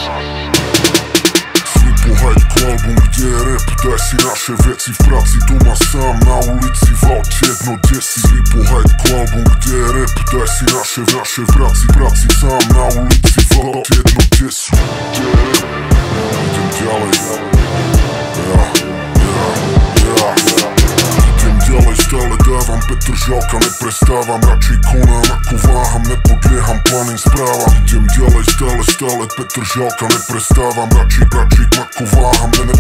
Slipo Hajtko album, gdje je rap, daj si naše veci v praci, doma sam na ulici, vauč jedno desi. Slipo Hajtko album, gdje je rap, daj si naše praci, sam na ulici, vauč jedno desi. Idem ďalej, idem ďalej, stále dávam Petržalka, neprestávam, radšej konám ako váham, nepodlieham planým správam. Idem ďalej, stále Petržalka, neprestávam, radšej ako váham,